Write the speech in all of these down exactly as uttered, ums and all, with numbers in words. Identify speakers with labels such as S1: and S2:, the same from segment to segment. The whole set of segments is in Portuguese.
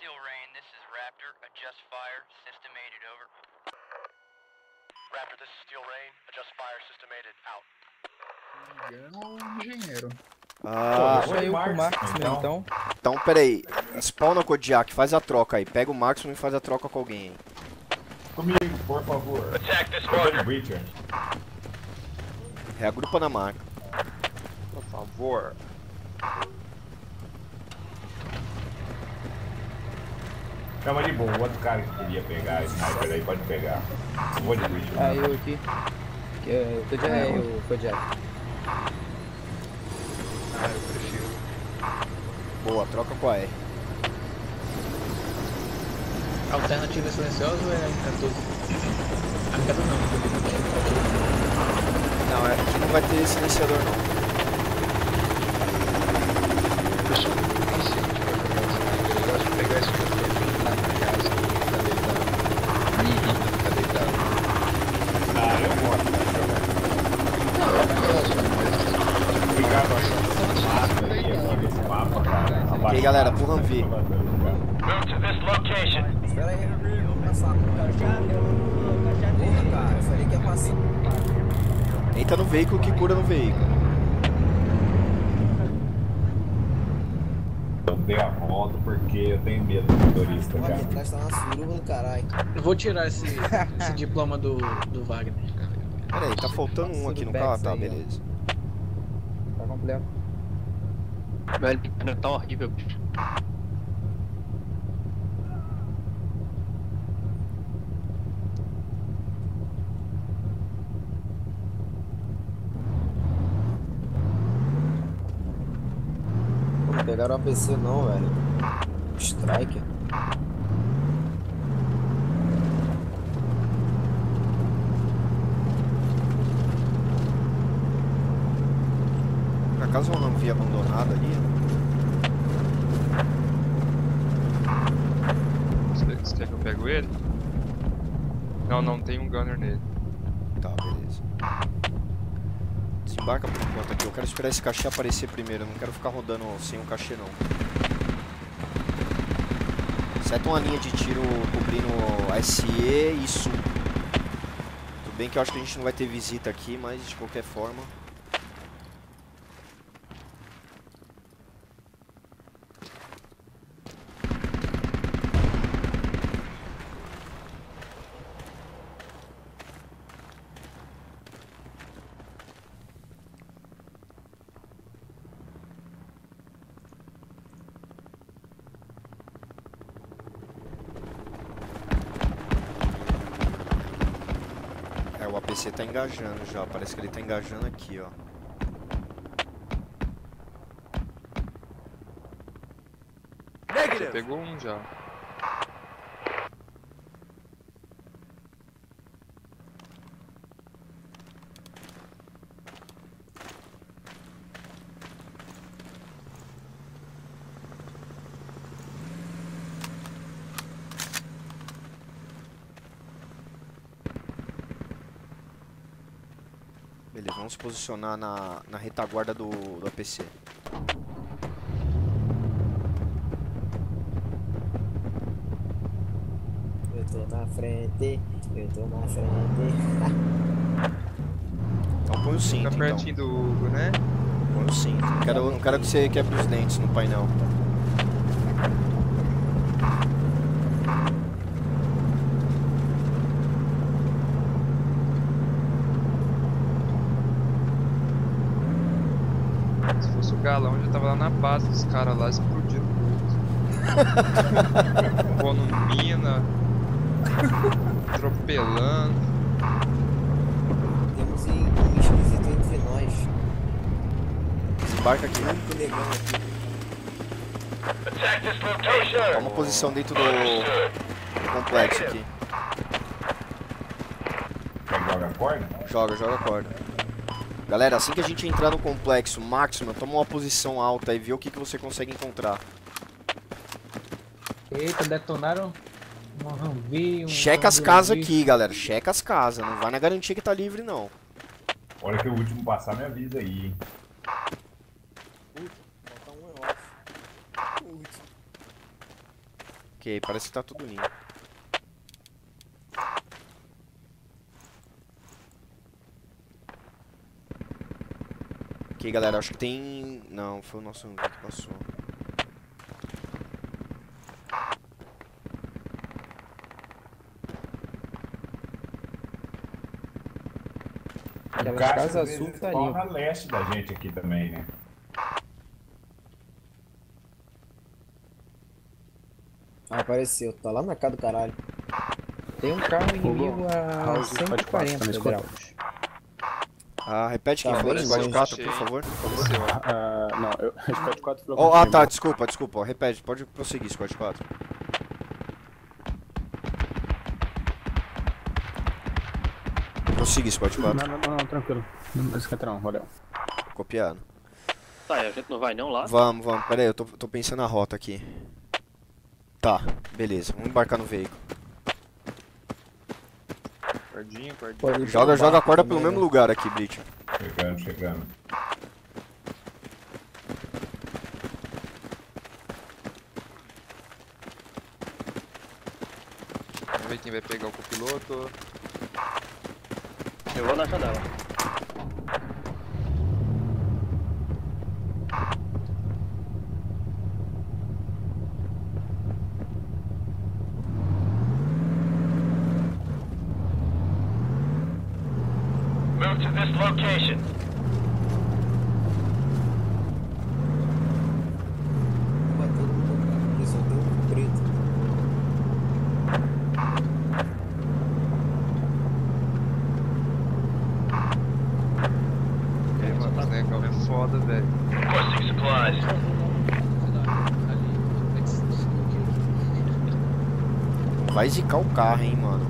S1: Steel Rain, this is Raptor. Adjust fire, systemated, over.
S2: Raptor, this is Steel Rain. Adjust fire, systemated, out.
S3: Engano o engenheiro.
S4: Ah,
S5: Deixa eu ir com o Marcos, então. então.
S4: Então, peraí. Spawna Kodiak, faz a troca aí. Pega o Marksman e faz a troca com alguém aí.
S5: Comigo, por favor.
S2: Attack this marker.
S5: Richard.
S4: Reagrupa na marca.
S6: Por favor.
S5: Calma de boa, o outro cara que queria pegar esse sniper aí pode pegar. Não vou de Richard.
S7: Ah, eu aqui. Que eu tô de é, eu tô de
S6: Ah, eu prefiro.
S4: Boa, troca com a R.
S7: Alternativa silenciosa ou é M quatorze? M quatorze não,
S4: Não, é, aqui não vai ter silenciador não.
S6: Eu sou muito consciente de eu gosto de pegar esse jogo lá na casa, tá deitado. Tá deitado.
S5: Ah, eu gosto de jogar.
S6: Não, eu gosto, mas...
S5: Ficar passando mapa aí, aqui nesse mapa, cara.
S4: E aí galera, pro Humvee.
S2: Move to this location.
S8: Espera aí, vamos passar. Porra, cara, eu falei que ia passar.
S4: Entra no veículo que cura no veículo.
S5: Eu dei a volta porque eu tenho medo do motorista,
S8: Olha,
S5: cara.
S8: aqui atrás tá uma suruba do caralho.
S7: Eu vou tirar esse, esse diploma do, do Wagner.
S4: Peraí, tá faltando um aqui no carro. Tá, beleza.
S7: Tá completo.
S6: Velho, tá horrível, bicho.
S8: Não pegaram o A P C não, velho. Striker.
S4: Por acaso eu não vi abandonado ali?
S6: Você, você quer que eu pego ele? Não, não, tem um gunner nele.
S4: Tá, beleza. Desembarca por enquanto aqui. Eu quero esperar esse cachê aparecer primeiro. Eu não quero ficar rodando sem um cachê não. Seta uma linha de tiro cobrindo a S E e sul. Tudo bem que eu acho que a gente não vai ter visita aqui, mas de qualquer forma... O A P C tá engajando já, parece que ele tá engajando aqui, ó.
S6: Você pegou um já.
S4: Beleza, vamos se posicionar na, na retaguarda do, do A P C.
S8: Eu tô na frente, eu tô na frente.
S4: Então põe o cinto,
S6: Tá pertinho
S4: então.
S6: do Hugo, né?
S4: Põe o cinto. Não quero, não quero que você quebre os dentes no painel.
S6: Se fosse o galão, já tava lá na base dos caras lá, explodindo tudo. Pondo mina, atropelando.
S8: Temos um esquisito entre nós.
S4: Desembarca aqui.
S8: Muito legal aqui.
S2: Attack this location.
S4: Toma posição dentro do, do complexo aqui.
S5: Quer que joga a corda?
S4: Joga, joga a corda. Galera, assim que a gente entrar no complexo máximo, toma uma posição alta e vê o que, que você consegue encontrar.
S7: Eita, detonaram um Humvee, um
S4: Checa as
S7: Humvee.
S4: casas aqui, galera. Checa as casas. Não vai na garantia que tá livre, não.
S5: Hora que o último passar, me avisa aí, hein?
S8: Falta um é off. O último.
S4: Ok, parece que tá tudo limpo. Ok, galera, acho que tem... Não, foi o nosso amigo que passou.
S5: O
S8: Aquelas
S5: Cássio,
S8: casas
S5: às vezes,
S8: azul tá
S5: spawna
S8: limpo.
S5: leste da gente aqui também, né?
S8: Ah, apareceu, tá lá na casa do caralho. Tem um carro inimigo a
S6: House
S8: cento e
S6: quatro
S8: quarenta
S6: quatro, tá me
S8: graus.
S4: Ah, repete quem
S8: Tá
S4: falou
S8: bem
S4: de squad
S8: longe.
S4: quatro, por favor.
S6: Ah, não, eu Squad quatro falou
S4: Oh, ah,
S6: contigo.
S4: tá, desculpa, desculpa. ó, Repete, pode prosseguir, squad quatro. Prossiga, squad
S6: Não,
S4: quatro.
S6: não, não, não, tranquilo. Não esquenta não, valeu.
S4: Copiado.
S9: Tá, e a gente não vai não lá?
S4: Vamos, vamos. Pera aí, eu tô, tô pensando na rota aqui. Tá, beleza. Vamos embarcar no veículo.
S7: Guardinha, guardinha.
S8: Pode ir
S4: Joga,
S8: pra
S4: joga a
S8: barco
S4: corda
S8: também,
S4: pelo mesmo
S8: né?
S4: lugar aqui, Blitz.
S5: Chegando, chegando.
S7: Vamos ver quem vai pegar o copiloto.
S9: Eu vou na janela.
S2: Move to this location.
S8: Vai todo mundo, cara, porque só tem um preto.
S7: E aí, mano, né, cara, é foda, velho.
S2: Requesting supplies.
S4: Vai zicar o carro, hein, mano.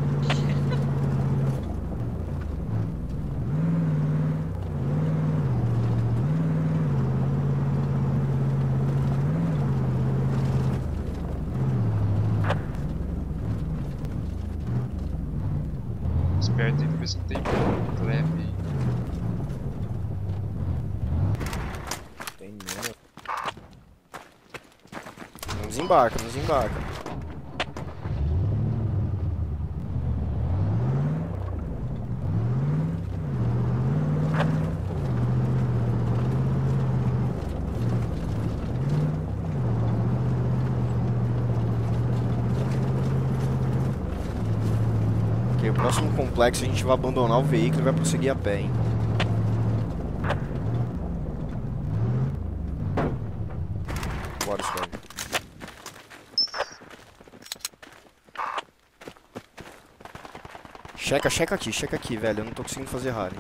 S7: Esperto aí pra ver se não tem leve aí.
S8: Tem mesmo.
S4: Não desembarca, não desembarca. Ok, o próximo complexo a gente vai abandonar o veículo e vai prosseguir a pé, hein. Bora, Squad. Checa, checa aqui, checa aqui, velho. Eu não tô conseguindo fazer rally.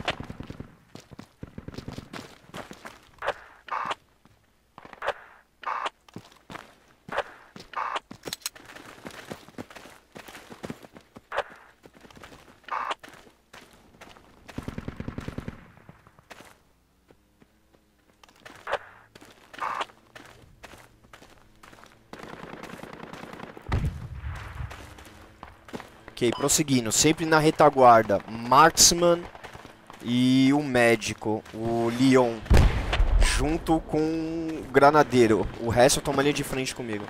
S4: Ok, prosseguindo, sempre na retaguarda, Marksman e o médico, o Leon, junto com o granadeiro. O resto toma linha de frente comigo.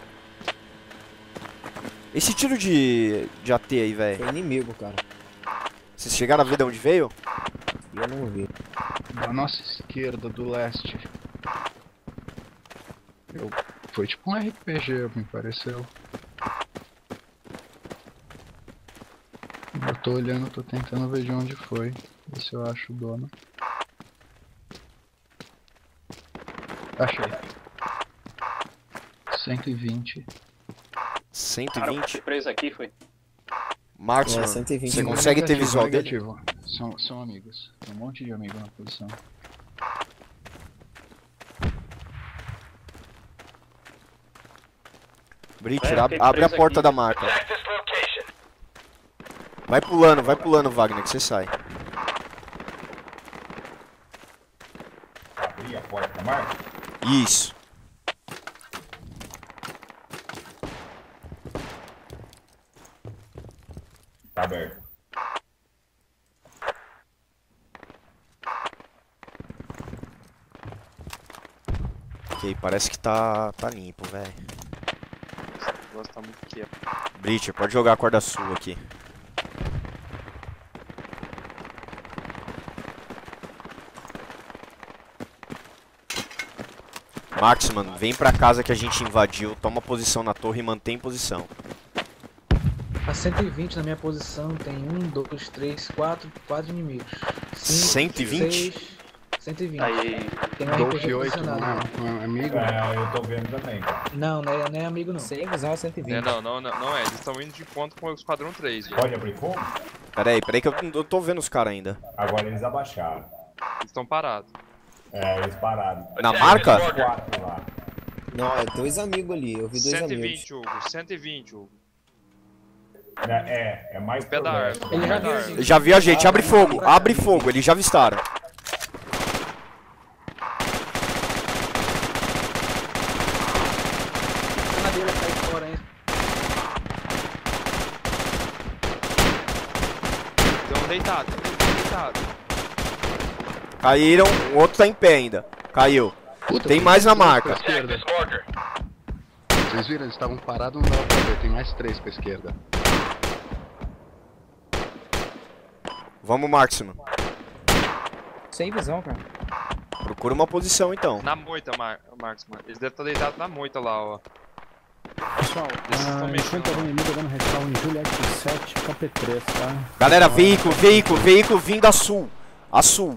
S4: Esse tiro de, de A T aí, velho,
S8: Foi inimigo, cara.
S4: vocês chegaram a ver de onde veio?
S8: E eu não vi.
S3: Da nossa esquerda, do leste. Eu... Foi tipo um R P G, me pareceu. Eu tô olhando, tô tentando ver de onde foi. Ver se eu acho o dono. Achei. cento e vinte.
S4: cento e
S9: Cara,
S4: vinte?
S9: eu preso aqui, foi.
S4: Marksman,
S8: É, cento e vinte.
S4: você consegue ter
S3: Negativo,
S4: visual dele?
S3: negativo. São, são amigos. Tem um monte de amigos na posição.
S4: Brit,
S9: É,
S4: ab-
S9: fiquei
S4: abre a
S9: preso
S4: porta
S9: aqui.
S4: da marca.
S2: Attack this location.
S4: Vai pulando, vai pulando, Wagner, que você sai.
S5: Abrir a porta da marca?
S4: Isso.
S5: Tá aberto.
S4: Ok, parece que tá, tá limpo, velho.
S10: negócio tá muito quieto.
S4: Breacher, pode jogar a corda sua aqui. Marksman, vem pra casa que a gente invadiu, toma posição na torre e mantém posição.
S7: A cento e vinte na minha posição tem um, dois, três, quatro, quatro inimigos. Cinco,
S4: cento e vinte?
S7: seis, cento e vinte.
S9: Aí,
S7: Tem um R P G posicionado.
S3: Não, não é amigo?
S5: É, eu tô vendo também, cara.
S7: Não, não é, não é amigo não.
S8: Sem visão a cento e vinte.
S10: É, não, não, não, não é. Eles estão indo de encontro com o Esquadrão três. velho.
S5: Pode abrir fogo?
S4: Pera aí, pera aí que eu, eu tô vendo os caras ainda.
S5: Agora eles abaixaram.
S10: Eles estão parados.
S5: É, eles pararam.
S4: Na marca?
S5: Quatro lá.
S8: Não, é dois amigos ali, eu vi dois
S10: cento e
S8: amigos.
S10: vinte, Hugo. cento e vinte, Hugo.
S5: É, é mais
S10: Pé da
S5: progresso.
S10: árvore.
S7: Ele já
S10: Pé da
S7: viu,
S10: árvore.
S7: gente.
S4: Já vi a gente, abre fogo, abre fogo, eles já avistaram.
S7: A madeira cai fora, hein?
S10: Tem um deitado, tem um deitado.
S4: Caíram, o outro tá em pé ainda. Caiu.
S3: Puta,
S4: Tem mais na
S3: três
S4: marca.
S3: pra esquerda.
S2: This marker.
S3: Vocês viram? Eles estavam parados, não dava pra ver. Tem mais três pra esquerda.
S4: Vamos, Marksman.
S8: Sem visão, cara.
S4: Procura uma posição então.
S10: Na moita, Mar Marksman. Eles devem estar deitados na moita lá, ó.
S11: Pessoal,
S10: Esses estão
S11: ah,
S10: mexendo
S11: enquanto
S10: lá.
S11: algum inimigo dando respawn em Juliet sete, K P três, tá?
S4: Galera, veículo, veículo, veículo vindo a sul. A sul.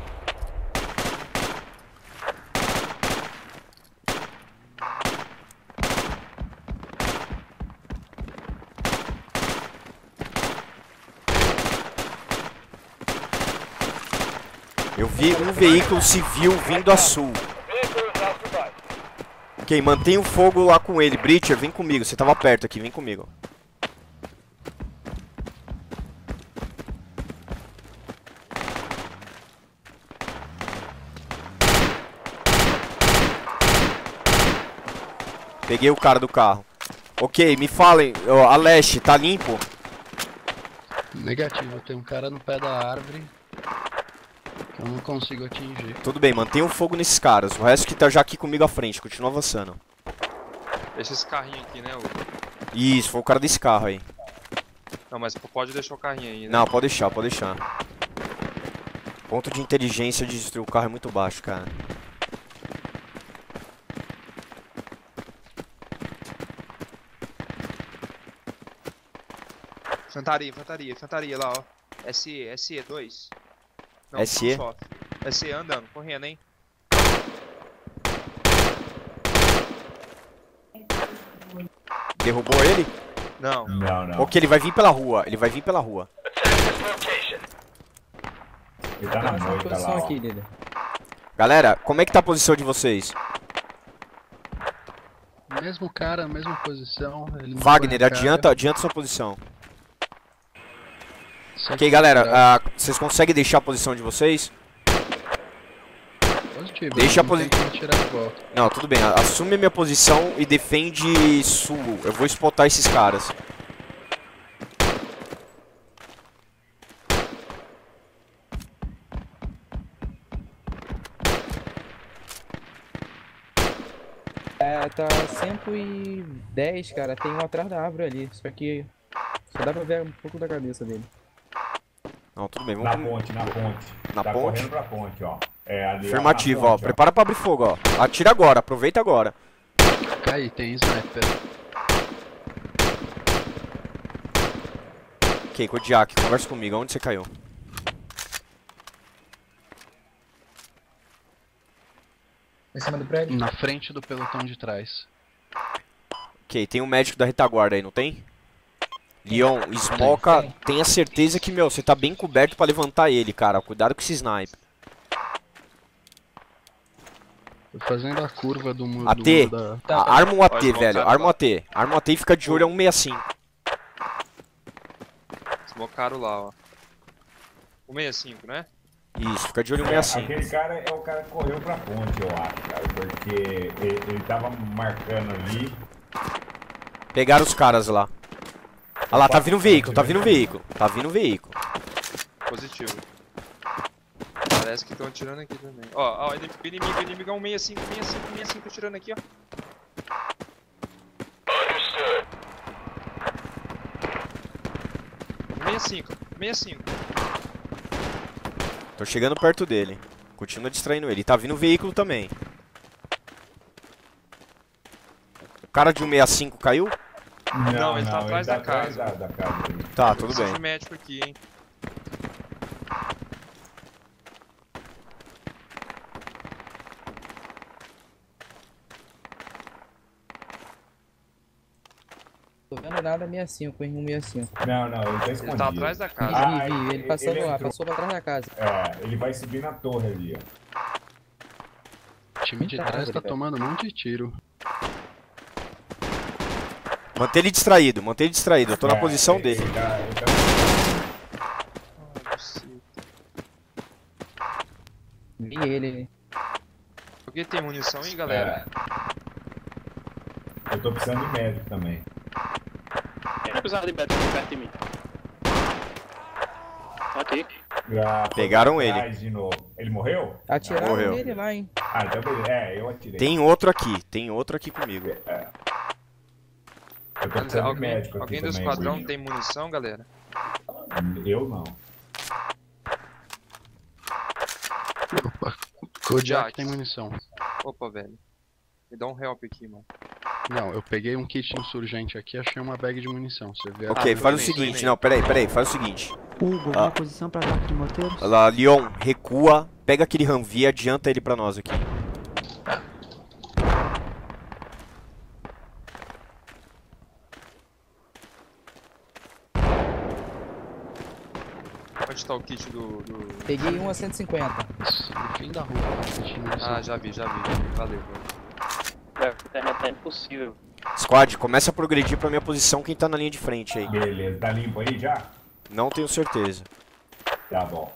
S4: Eu vi um veículo civil vindo a sul. Ok, mantém o fogo lá com ele. Breacher, vem comigo. Você tava perto aqui, vem comigo. Peguei o cara do carro. Ok, me falem. Ó, a leste, tá limpo?
S3: Negativo, tem um cara no pé da árvore que eu não consigo atingir.
S4: Tudo bem, mantenha o fogo nesses caras. O resto que tá já aqui comigo à frente. Continua avançando.
S10: Deixa esse carrinho aqui, né, Hugo?
S4: Isso, foi o cara desse carro aí.
S10: Não, mas pode deixar o carrinho aí, né?
S4: Não, pode deixar, pode deixar. Ponto de inteligência de destruir o carro é muito baixo, cara.
S10: Infantaria, infantaria, infantaria lá, ó. S E, S E dois. Não,
S4: S E?
S10: só. S E andando, correndo, hein?
S4: Derrubou ele?
S10: Não.
S5: Não, não.
S4: Ok, ele vai vir pela rua. Ele vai vir pela rua.
S2: Attack this location.
S5: Ele tá na
S8: Essa
S5: moita lá,
S8: posição
S5: ó.
S8: aqui, líder.
S4: Galera, como é que tá a posição de vocês?
S3: Mesmo cara, mesma posição. Ele não
S4: Wagner,
S3: põe a cara.
S4: adianta, adianta sua posição.
S3: Só
S4: Ok,
S3: que-
S4: galera, ah, vocês conseguem deixar a posição de vocês?
S3: Positivo,
S4: deixa a
S3: não
S4: posi-
S3: tem como tirar de volta.
S4: Não, tudo bem. a- Assume a minha posição e defende sul. Eu vou spotar esses caras.
S8: É, tá cento e dez, cara. Tem um atrás da árvore ali. Só que só dá pra ver um pouco da cabeça dele.
S4: Não, tudo bem.
S5: Na
S4: Vamos...
S5: ponte, na ponte.
S4: Na
S5: tá
S4: ponte?
S5: correndo pra ponte, ó. É, ali, ó,
S4: Afirmativo,
S5: na
S4: ó.
S5: ponte,
S4: Prepara pra abrir fogo, ó. Atira agora, aproveita agora.
S3: Aí, tem sniper.
S4: Ok, Kodiak, conversa comigo. Onde você caiu?
S7: Em cima do prédio?
S3: Na frente do pelotão de trás.
S4: Ok, tem um médico da retaguarda aí, não tem? Leon, Smoka,
S7: Tem.
S4: tenha certeza que, meu, você tá bem coberto pra levantar ele, cara. Cuidado com esse sniper.
S3: Tô fazendo a curva do muro,
S4: A
S3: do
S4: T.
S3: muro da...
S7: Tá,
S4: A- Arma um A T,
S10: Pode voltar
S4: velho.
S10: pra
S4: Arma um
S10: lá.
S4: A T. Arma um A T e fica de olho, é um sessenta e cinco.
S10: Smocaram lá, ó. O sessenta e cinco, né?
S4: Isso, fica de olho, um
S5: É,
S4: sessenta e cinco.
S5: aquele cara é o cara que correu pra ponte, eu acho, cara. Porque ele, ele tava marcando ali.
S4: Pegaram os caras lá. Ah lá, tá vindo um veículo, tá vindo um veículo. Tá vindo um veículo.
S10: Positivo. Parece que estão atirando aqui também. Ó, ó, inimigo, inimigo, inimigo é um sessenta e cinco, sessenta e cinco, sessenta e cinco, sessenta e cinco atirando aqui, ó.
S2: Understood.
S10: cinco, sessenta e cinco.
S4: Tô chegando perto dele. Continua distraindo ele. Tá vindo o veículo também. O cara de um sessenta e cinco caiu?
S5: Não,
S10: Não, ele tá
S5: não,
S10: atrás
S5: ele
S10: da
S5: tá atrás
S10: casa.
S5: da, da casa. dele.
S4: Tá, tudo
S10: Preciso
S4: bem.
S10: de médico aqui, hein.
S8: Tô vendo nada sessenta e cinco, hein? um sessenta e cinco.
S5: Não, não, ele tá escondido.
S10: Ele tá atrás da
S8: Vi,
S10: casa.
S5: Ah,
S8: vi, vi. Ele passou
S5: ele
S8: lá,
S5: entrou-
S8: passou pra trás da casa.
S5: É, ele vai subir na torre ali, ó.
S3: O time de trás tá tomando um monte de tiro.
S4: Mantém ele distraído, mantém ele distraído. Eu tô na
S5: É,
S4: posição
S5: ele-
S4: dele.
S5: ele tá- ele tá-
S10: Ah, buceta.
S8: Vi ele.
S10: Alguém tem munição aí, galera?
S5: É. Eu tô precisando de médico também.
S9: Quem vai precisar de médico aqui perto de mim? Aqui.
S5: Ah, foi
S4: Pegaram
S5: pra
S4: ele.
S5: trás De novo. Ele morreu?
S8: Atiraram
S4: Morreu.
S8: nele lá, hein?
S5: Ah, então beleza. É, eu atirei.
S4: Tem outro aqui, tem outro aqui comigo.
S5: É. Eu tô precisando de
S10: Alguém,
S5: médico aqui
S10: alguém do
S5: também,
S10: esquadrão
S5: Bruno.
S10: tem munição, galera?
S5: Eu não.
S3: Opa, Kodiak
S10: Jack.
S3: tem munição.
S10: Opa, velho. Me dá um help aqui, mano.
S3: Não, eu peguei um kit insurgente aqui e achei uma bag de munição. Você vê a-
S4: Ok,
S10: Ah,
S4: faz o
S10: tudo bem,
S4: seguinte,
S10: tudo bem.
S4: não, peraí, peraí, faz o seguinte.
S12: Hugo,
S4: Ah.
S12: uma posição pra ataque de morteiros.
S4: Olha lá, Leon, recua, pega aquele Humvee e adianta ele pra nós aqui.
S10: Onde tá o kit do... do...
S8: Peguei um a cento e cinquenta.
S3: Isso, no fim da rua, tá, kit de munição.
S10: Ah, já vi, já vi, já vi. Valeu, valeu.
S9: É, a internet tá impossível.
S4: Squad, começa a progredir pra minha posição, quem tá na linha de frente aí.
S5: Beleza, tá limpo aí já?
S4: Não tenho certeza.
S5: Tá bom.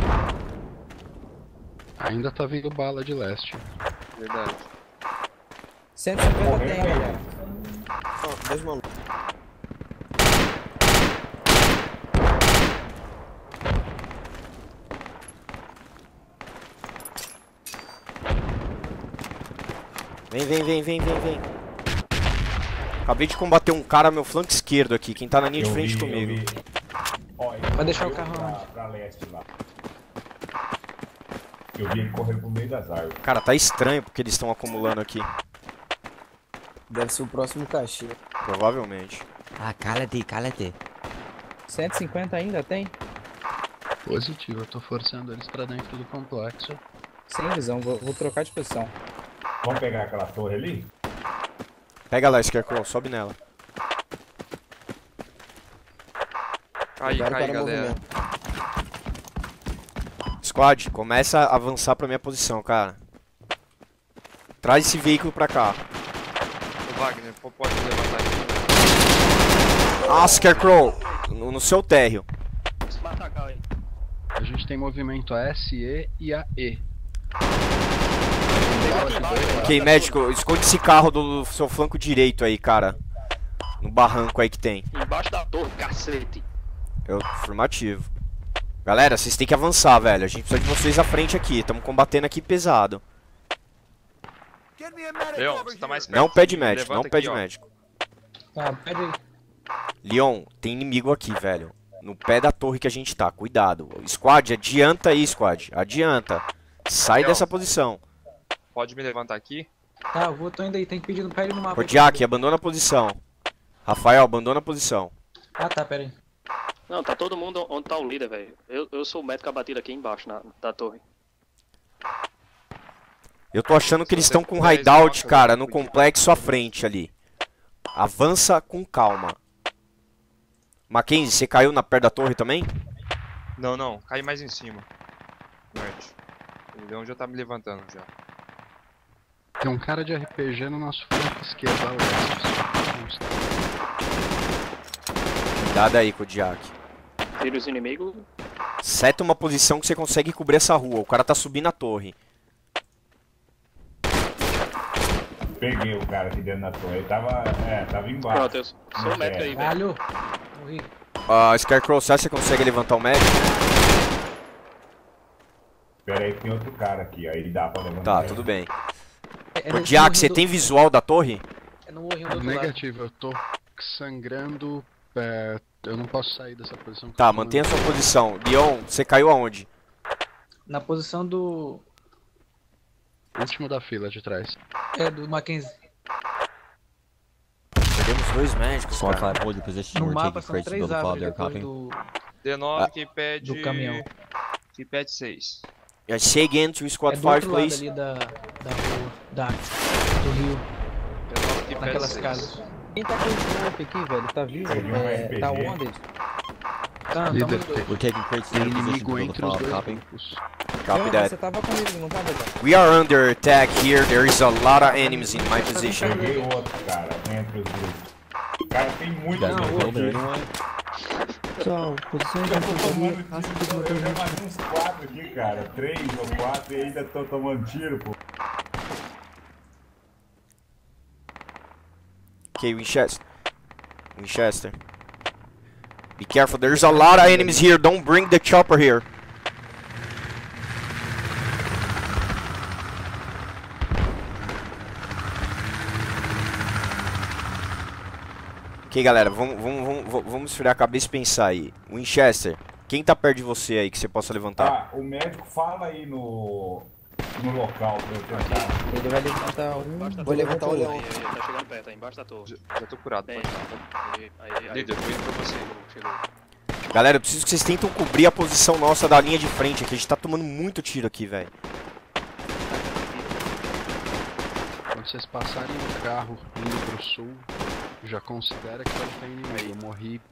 S3: Ainda tá vindo bala de leste.
S10: Verdade.
S8: cento e cinquenta
S5: Morreu,
S8: tem,
S5: velho.
S8: galera.
S4: Dois malucos. Vem, vem, vem, vem, vem, vem. Acabei de combater um cara no meu flanco esquerdo aqui, quem tá na linha de
S5: Eu
S4: frente
S5: vi, eu
S4: comigo.
S5: vi. Ó, ele
S7: Vai deixar o
S5: correu
S7: carro
S5: pra,
S7: onde?
S5: pra leste lá. Eu vi ele correndo pro meio das árvores.
S4: Cara, tá estranho porque eles estão acumulando aqui.
S13: Deve ser o próximo cachê.
S4: Provavelmente.
S12: Ah, cala-te, cala-te.
S8: cento e cinquenta ainda tem?
S3: Positivo, eu tô forçando eles pra dentro do complexo.
S8: Sem visão, vou, vou trocar de posição.
S5: Vamos pegar aquela torre ali?
S4: Pega lá, Scarecrow, sobe nela.
S10: Aí,
S13: Cuidado
S10: cai,
S13: para
S10: galera.
S13: movimento.
S4: Squad, começa a avançar pra minha posição, cara. Traz esse veículo pra cá.
S10: Ô, Wagner, pô, pode levantar aqui.
S4: Ah, Scarecrow! No, no seu térreo.
S3: A gente tem movimento a S, E e a E.
S4: Ok, médico, esconde esse carro do seu flanco direito aí, cara. No barranco aí que tem.
S9: Embaixo da torre, cacete.
S4: Eu, afirmativo. Galera, vocês têm que avançar, velho. A gente precisa de vocês à frente aqui. Estamos combatendo aqui pesado.
S10: Leon, você tá mais perto.
S4: Não pede
S10: de mim,
S4: médico, não
S10: levanta
S4: pede
S10: aqui, ó.
S4: médico.
S7: Tá, pede aí.
S4: Leon, tem inimigo aqui, velho. No pé da torre que a gente tá, cuidado. Squad, adianta aí, squad. Adianta. Sai
S10: Leon.
S4: dessa posição.
S10: Pode me levantar aqui?
S7: Tá, eu vou, tô indo aí, tem que pedir no pé no mapa. aí.
S4: Kodiak, abandona a posição. Rafael, abandona a posição.
S7: Ah tá, pera aí.
S9: Não, tá todo mundo onde tá o líder, velho. Eu, eu sou o médico abatido aqui embaixo na, da torre.
S4: Eu tô achando que eles estão com
S10: dez
S4: hideout,
S10: notas,
S4: cara,
S10: eu
S4: no
S10: podia.
S4: complexo à frente ali. Avança com calma. Mackenzie, você caiu na perto da torre também?
S10: Não, não, cai mais em cima. Norte. O Leon já tá me levantando já.
S3: Tem um cara de R P G no nosso flanco esquerdo a leste.
S4: Cuidado aí, Kodiak.
S9: Tira os inimigos.
S4: Seta uma posição que você consegue cobrir essa rua. O cara tá subindo a torre.
S5: Peguei o cara aqui dentro da torre. Ele tava. É, tava embaixo.
S9: Pronto, eu sou o médico aí, velho.
S7: Caralho! Morri.
S4: Ah, Scarecrow, você acha que você consegue levantar o médico?
S5: Pera aí que tem outro cara aqui, ó. Ele dá pra levantar.
S4: Tá,
S5: ele.
S4: tudo bem.
S7: É, é
S4: Kodiak,
S7: no
S4: você
S7: morrinho
S4: tem visual da torre?
S7: do- É no morrinho do outro lado.
S3: Negativo, eu tô sangrando é, Eu não posso sair dessa posição.
S4: Tá, mantenha a sua posição. Leon, você caiu aonde?
S7: Na posição do...
S3: Último da fila de trás.
S7: É, do Mackenzie.
S4: Perdemos dois médicos,
S12: Squad
S4: cara.
S12: five, hold your position.
S7: No
S12: We're
S7: mapa
S12: taking
S7: são
S12: crates to
S7: três
S12: build a pod
S7: árvores
S12: there,
S7: depois
S12: copy.
S7: do,
S10: D nove,
S4: Ah,
S10: quem pede...
S7: do caminhão.
S10: Quem pede seis.
S4: Yeah, say again to
S7: É
S4: squad
S7: do
S4: five,
S7: outro lado
S4: please.
S7: ali da, da rua, da, do rio,
S10: D nove, quem pede
S7: naquelas
S10: seis.
S7: casas.
S8: Quem tá com o smoke aqui, velho? Tá vivo? É, tá onde?
S7: Tá,
S3: Líder,
S7: tamo dois.
S12: We're taking crates to
S3: tem
S12: build a position to
S3: inimigo
S12: build a
S3: entre os
S12: pod,
S3: dois
S12: copy.
S3: grupos.
S4: Copy
S8: Não,
S4: that.
S8: você tava comigo, não tava, velho?
S4: We are under attack here. There is a lot of enemies in my position.
S5: Peguei outro, cara, entre os grupos. Cara, tem
S12: You
S5: muito
S12: guys gonna
S5: grupo
S12: build there
S5: aqui.
S12: anyway?
S11: Pessoal, posições de
S5: Eu tô
S11: infantaria,
S5: tomando
S11: passa
S5: tiro,
S11: dos
S5: eu
S11: motores.
S5: já matei uns quatro aqui, cara. Três ou quatro e ainda tô tomando tiro, pô.
S4: Okay, Winchester. Winchester. Be careful. There's a lot of enemies here. Don't bring the chopper here. Ok, galera, vamos, vamos, vamos, vamos esfriar a cabeça e pensar aí. Winchester, quem tá perto de você aí que você possa levantar?
S5: Tá, o médico fala aí no, no local pra eu tentar.
S8: Ele vai levantar um.
S9: Embaixo da
S13: Vou
S9: torre.
S13: levantar o
S9: Aí,
S13: leão.
S9: aí, aí, tá chegando perto, aí embaixo da torre.
S10: Já, já tô curado,
S9: Bem,
S10: pode ir.
S9: aí, aí, aí,
S10: Líder, tô indo pra você.
S9: chegou, chegou.
S4: Galera, eu preciso que vocês tentem cobrir a posição nossa da linha de frente aqui. A gente tá tomando muito tiro aqui, velho.
S3: Quando vocês passarem o carro indo pro sul, já considera que não tem inimigo. Eu morri.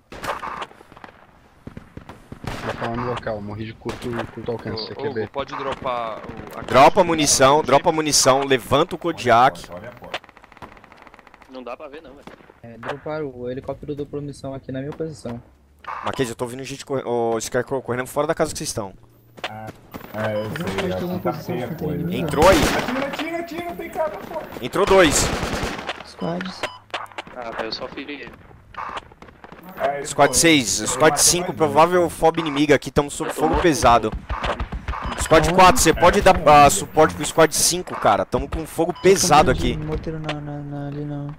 S3: Vou falar no local, eu morri de curto, curto alcance, C
S10: Ô,
S3: Q
S10: Hugo,
S3: B.
S10: pode dropar o... a
S4: Dropa
S10: caixa.
S4: munição, dropa munição, levanta o Kodiak.
S5: Olha a porta.
S9: Não dá pra ver não, velho.
S8: É, droparam o helicóptero do promissão aqui na minha posição.
S4: Mackenzie, eu tô ouvindo gente correndo. Ô, Scarecrow, correndo fora da casa que vocês estão.
S5: É, eu sei,
S11: Tem uma
S5: já tá
S11: posição
S5: feia a
S11: de
S5: coisa.
S11: inimigo.
S4: Entrou aí.
S5: Atira, atira, atira, tem cara na porta.
S4: Entrou dois.
S11: Squads.
S9: Ah, velho, eu só feri ele.
S5: É,
S4: Squad
S5: pô,
S4: seis,
S5: ele
S4: Squad
S5: matou
S4: cinco,
S5: mais
S4: provável
S5: dois.
S4: fob inimiga aqui, estamos sob fogo pesado. Squad quatro, você pode dar ah, suporte pro Squad cinco, cara. Estamos com fogo pesado aqui.
S11: Morteiro na, na, na, ali não.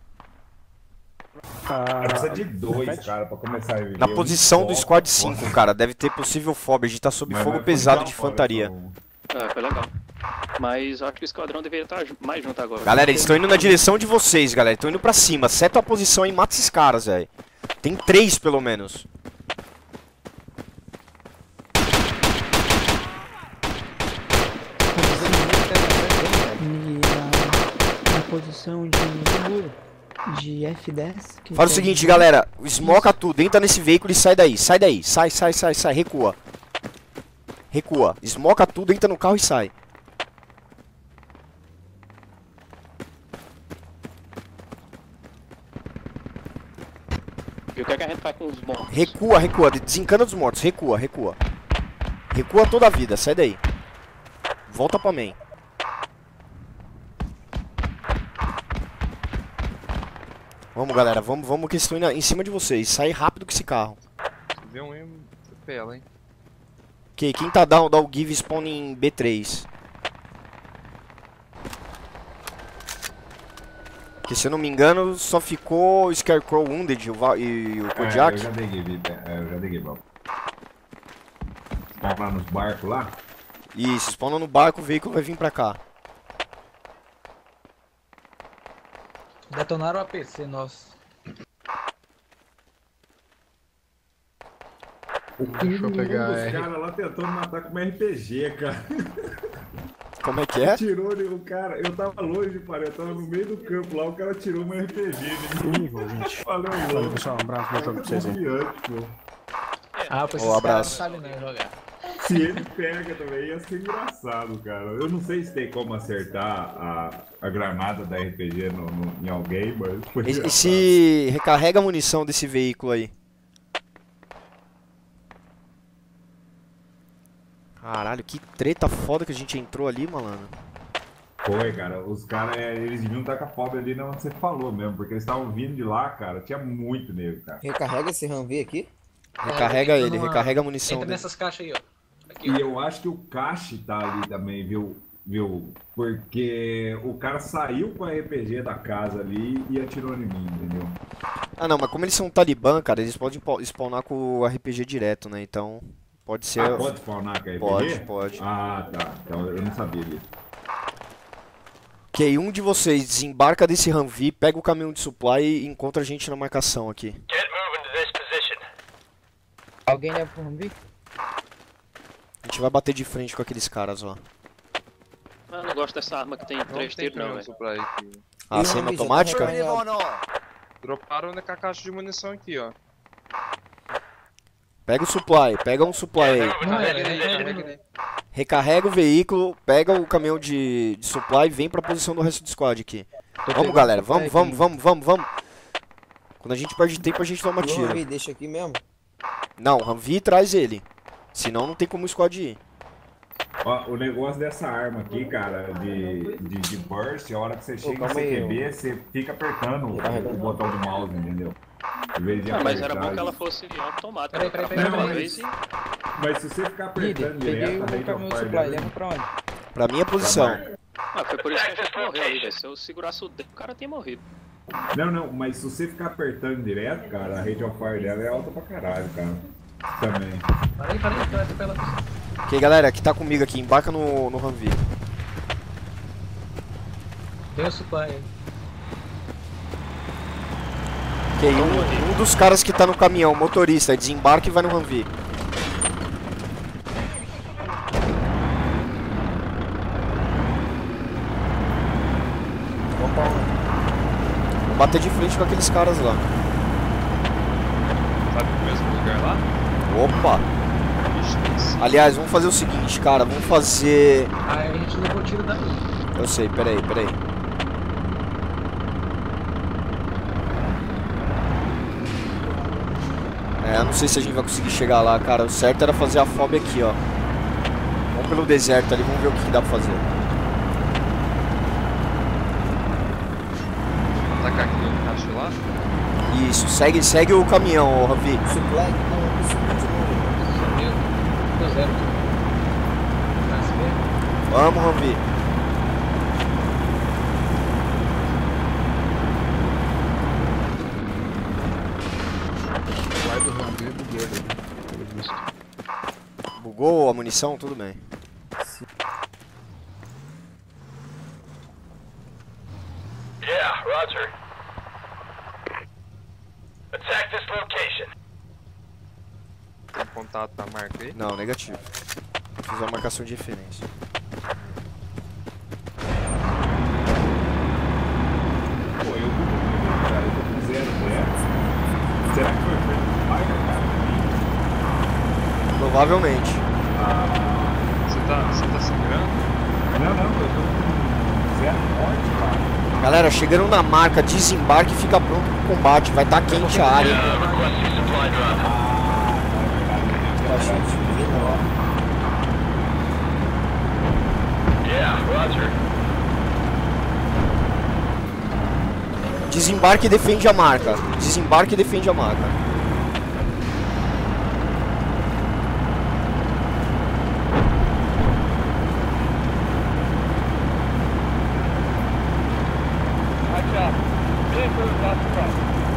S5: Ah, precisa de dois, cara, pra começar a reviver.
S4: Na
S5: Um
S4: posição do
S5: só,
S4: Squad
S5: pô.
S4: cinco, cara, deve ter possível fob. A gente tá sob
S5: Mas
S4: fogo
S5: vai
S4: pesado
S5: ficar
S4: de
S5: fora,
S4: infantaria.
S5: então.
S9: Ah, foi legal. Mas acho que o esquadrão deveria estar ju- mais junto agora.
S4: Galera, eles estão indo na direção de vocês, galera. Estão indo pra cima. Seta a posição e mata esses caras, velho. Tem três, pelo menos.
S11: E na, na posição de, de F dez. que
S4: Faz o
S11: tá
S4: seguinte,
S11: de-
S4: galera. Esmoca tudo. Entra nesse veículo e sai daí. Sai daí. Sai, sai, sai, sai. Recua. Recua. Esmoca tudo, entra no carro e sai.
S9: E o que é que a gente faz com os mortos?
S4: Recua, recua. Desencana dos mortos. Recua, recua. Recua toda a vida. Sai daí. Volta pra main. Vamos, galera. Vamos, vamos que estou indo em cima de vocês. Sai rápido com esse carro.
S10: Se vê um M, pela, hein.
S4: Ok, quem tá down, dá o give spawn em B três. Que se eu não me engano, só ficou o Scarecrow Wounded o Va- e o
S5: É,
S4: Kodiak.
S5: eu já dei give, é, eu já dei give, ó. Vai lá nos barcos lá?
S4: Isso, spawna no barco, o veículo vai vir pra cá.
S7: Detonaram o A P C nosso.
S3: Deixa eu pegar
S5: Os
S3: R.
S5: caras lá tentando matar com uma R P G, cara.
S4: Como é que é?
S5: Tirou o cara, eu tava longe, cara, eu tava no meio do campo lá, o cara tirou uma R P G.
S11: Comigo, gente.
S5: Valeu,
S11: Valeu,
S5: louco.
S11: pessoal. Um abraço, bom jogo pra vocês aí.
S5: Confiante, pô.
S7: Ah, pra
S4: Ô,
S7: esses caras
S4: abraço.
S7: não sabem não jogar.
S5: Se ele pega também, ia ser engraçado, cara. Eu não sei se tem como acertar a, a granada da R P G no, no- em alguém, mas foi
S4: E,
S5: engraçado.
S4: e se recarrega a munição desse veículo aí. Caralho, que treta foda que a gente entrou ali, malandro.
S5: Foi, cara. Os caras, é, eles deviam estar com a pobre ali onde você falou mesmo, porque eles estavam vindo de lá, cara. Tinha muito nego, cara.
S13: Recarrega esse Humvee aqui.
S4: Recarrega
S7: entra
S4: ele,
S7: numa-
S4: recarrega a munição
S7: Entra
S4: dele.
S7: nessas caixas aí, ó. Aqui,
S5: E
S7: ó.
S5: eu acho que o Cache tá ali também, viu? Viu? Porque o cara saiu com a R P G da casa ali e atirou em mim, entendeu?
S4: Ah não, mas como eles são talibã, cara, eles podem po- spawnar com o R P G direto, né? Então, pode ser...
S5: Ah, pode spawnar com a R P G?
S4: Pode, pode.
S5: Ah, tá. Então eu não sabia disso.
S4: Ok, um de vocês desembarca desse Humvee, pega o caminhão de supply e encontra a gente na marcação aqui.
S2: Get moving to this position.
S8: Alguém leva pro Humvee?
S4: A gente vai bater de frente com aqueles caras lá.
S9: Eu não gosto dessa arma que tem três
S10: tem
S9: tiros não,
S10: caminhão de
S9: velho.
S10: supply aqui.
S4: Ah, semi-automática?
S10: Droparam na caixa de munição aqui, ó.
S4: Pega o supply, pega um supply aí.
S10: Carrega ele, carrega ele.
S4: Recarrega o veículo, pega o caminhão de, de supply e vem pra posição do resto do squad aqui. Vamos, galera, vamos, vamos, vamos, vamos, vamos. Quando a gente perde tempo, a gente toma
S13: E o
S4: tiro.
S13: Humvee deixa aqui mesmo?
S4: Não, Humvee traz ele. Senão não tem como o squad ir.
S5: Ó, o negócio dessa arma aqui, cara, de, de, de burst, a hora que você chega em
S13: calma
S5: C
S13: aí,
S5: Q B, você fica apertando o, o botão do mouse, entendeu? Em vez de
S9: Ah, mas era
S5: apertar
S9: bom que ela
S5: e-
S9: fosse automática.
S7: Peraí, peraí,
S9: Ela
S7: peraí,
S9: faz uma
S5: peraí.
S9: vez e-
S5: Mas se você ficar apertando
S8: Líder, peguei
S5: direto, a
S8: o
S5: rate
S8: caminhão
S5: of
S8: de
S5: fire
S8: supply,
S5: dela-
S8: leva pra onde?
S4: Pra minha posição.
S9: Ah, foi por isso que a gente morreu ali, velho. Se eu segurasse o dedo, o cara tinha morrido.
S5: Não, não, mas se você ficar apertando direto, cara, a rate of fire dela é alta pra caralho, cara. Também.
S7: Parei, parei, parei, parei.
S4: Ok, galera, que tá comigo aqui, embarca no, no Humvee.
S7: Tem o supply aí.
S4: Ok, um, um dos caras que tá no caminhão, motorista, desembarca e vai no Humvee.
S13: Vamos pra onde?
S4: Vou bater de frente com aqueles caras lá.
S10: Sabe o mesmo lugar lá?
S4: Opa!
S10: Ixi, tem sim.
S4: Aliás, vamos fazer o seguinte, cara, vamos fazer...
S7: Aí a gente levou tiro daí.
S4: Eu sei, peraí, peraí. É, eu não sei se a gente vai conseguir chegar lá, cara. O certo era fazer a F O B aqui, ó. Vamos pelo deserto ali, vamos ver o que, que dá pra fazer.
S10: Atacar aqui no caixa lá?
S4: Isso, segue, segue o caminhão, ô Ravi.
S13: Supply? Não, subiu de novo.
S7: Subiu. Ficou zero. Vai se ver.
S4: Vamos, Ravi.
S6: O ar do Humvee bugou ali, pelo visto.
S4: Bugou a munição? Tudo bem.
S2: Yeah, Roger. Attack this location.
S10: Tem contato da marca aí?
S4: Não, negativo. Fiz uma marcação de referência.
S5: Pô, eu tô cara, eu tô com zero zero. Será que foi Friendly Fire, cara?
S4: Provavelmente.
S10: Você tá, você tá sangrando?
S5: Não, não, eu tô com zero morte, cara.
S4: Galera, chegando na marca, desembarque e fica pronto pro combate. Vai estar quente a área.
S2: Uh, requesting supply drop.
S13: Caixinha de vida, ó.
S2: Yeah, Roger.
S4: Desembarque e defende a marca. Desembarque e defende a marca.
S2: Watch out. Vehicle is out front.